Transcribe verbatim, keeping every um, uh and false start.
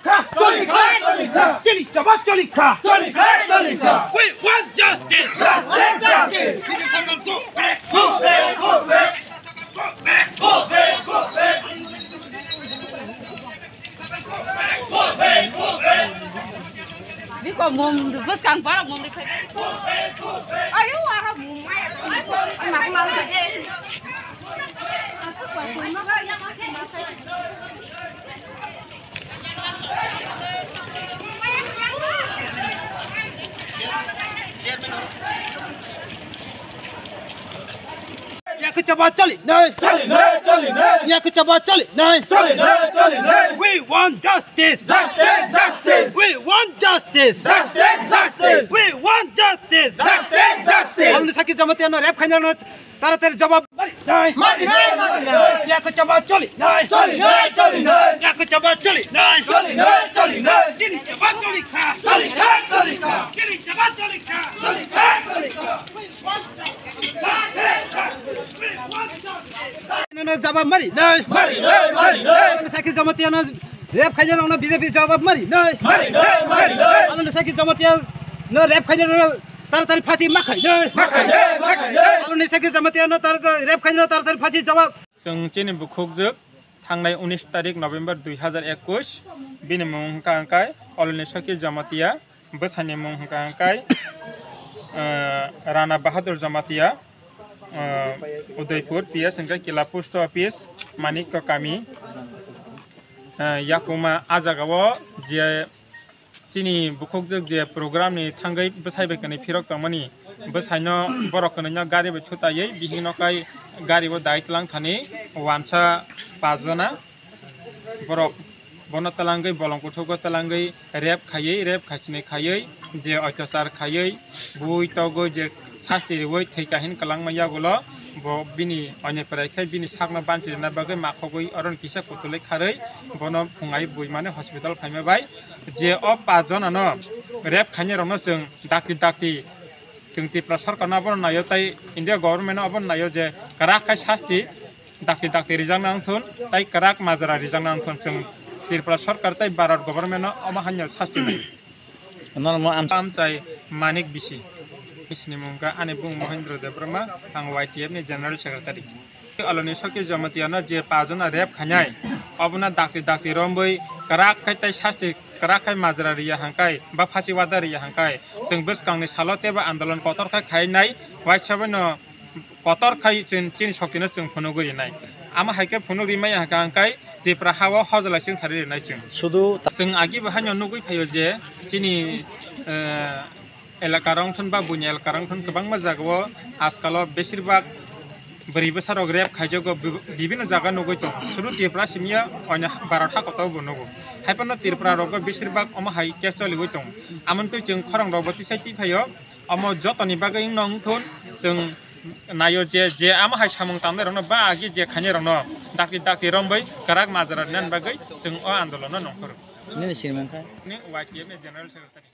Jolika, Jolika, Jolika. Kini coba Jolika, Jolika, Jolika. We want justice. Justice, justice. Go back, go back, go back. Go back, go back, go back. Go back, go back. Biết còn mồm vứt càng quá là mồm đi phải. Ai yếu à không mồm mai. Mặc màu thì thế. Ya cứ cho ba chali nơi, chali nơi, chali nơi. Ya cứ cho ba chali nơi, chali nơi, chali nơi. We want justice, justice, justice. We want justice, justice, justice. We want justice, justice, justice. हमने सकी जमाते ना rap खाने ना तारा तेरे जवाब नहीं, मारी नहीं, मारी नहीं. Ya cứ cho ba chali nơi, chali nơi, chali nơi. Ya cứ cho ba chali nơi, chali nơi, chali nơi. Kini cho ba chali kha, chali kha, chali kha. Kini cho ba chali kha, chali kha, chali kha. We want justice. Nó jawab mari nơi mari nơi mari nơi sakit jamatia nó rap khai nó BJP jawab mari nơi mari nơi mari nơi nó sakit jamatia nó rap khai nó tar tar फांसी मत खाई nơi मत खाई nơi मत खाई nơi nó sakit jamatia nó tar rap khai nó tar tar फांसी jawab Saalo Bukhukjwk थांनाय उन्नीस तारिख नवेम्बर दुई हजार इक्कीस बिनि मुंखांकाय अलनि sakit jamatia बसानि मुंखांकाय राणा बहादुर jamatia Udaipur P S engkai kila post office Manik kami yakuma ajagawo je chini Bukhukjwk je program ni thangai bsaibai kani phirok tangmani bsaino borok kani gari bai thutayei bihino kai gari bo daitlang thani wansa pajona borok bono talangai bolongko thogo talangai rap khayei rap khachine khayei je oitosar khayei bui togo je শাস্তি রই থৈকাহিন কালাংমাইয়া গুলো বিনি অনেক প্রায়খাই বিনি সাকনা বানচিনা বাগৈ মাখগৈ অরণ কিসা কুতুলাই খাरै বন ফুঙাই বই মানে হসপিটাল ফাইমাবাই যে অ পাঁচজন আনো রেপ খাইনে রনো जों ডাক্তি ডাক্তি जों ত্রিপুরা সরকার নাবন নাयो তাই ইন্ডিয়া গভর্নমেন্ট অবন নাयो যে কারাকাই শাস্তি ডাক্তি ডাক্তি রিজাং নাংথুন তাই কারাক মাজরা রিজাং নাংথুন जों ত্রিপুরা সরকার তাই ভারত গভর্নমেন্ট অমাহান্য শাস্তি নাই নরম আমচাই মানিক বিসি Isni mungka ane bung Mahendra Debrama ang Y T F ni General Secretary. Aloni sakit jamatia na je pajona rap khanyai abuna dakti dakti romboi karak kai tai sasti karak kai majra riya hangkai ba phasi wada riya hangkai जों beskangni salote ba andolon kotor khai khainai wai sabano kotor khai chin chin shoktina जों phonogori nai ama haike phonogri mai hangkai dipra hawa hojala sing thari nai जों শুধু जों agi bahanyo nugui phayo je chini এলাকারং থন বা বুনি এলাকারং থন গোবাং জায়গাও আজকাল বেশিরভাগ বরি বছরক rape খাইজগো বিভিন্ন জায়গা নগৈ তো শুধু ত্রিপুরা সিমিয়া অন্য বারোটা কতও বনগো হাইপানো ত্রিপুরা রগ বেশিরভাগ অম হাই কেস চলিগৈ দं আমনতো जों খরং রবতি সাইতি ফাইও অম যতনি বাগৈ নং থন जों नायो जे जे आम हाय सामं तामने रनो बा आगि जे खाने रनो दाकि दाकि रंबै काराक माजरा नान बागै जों अ आन्दोलन नंखर नि सिरमंखा नि Y T F नि जनरल सेक्रेटारि